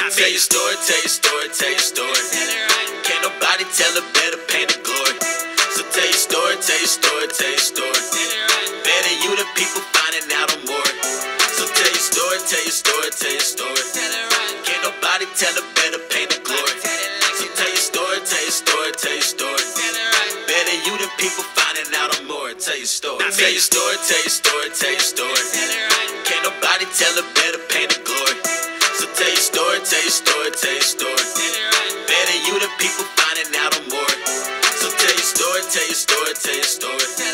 Tell your story, tell your story, tell your story. Can't nobody tell a better pain than glory. So tell your story, tell your story, tell your story. Better you than people finding out on more. So tell your story, tell your story, tell your story. Can't nobody tell a better pain than glory. So tell your story, tell your story, tell your story. Better you than people finding out on more. Tell your story, tell your story, tell your story, tell your story. Can't nobody tell a better pain than glory. So tell your story, tell your story, tell your story. Better you than people finding out on more. So tell your story, tell your story, tell your story.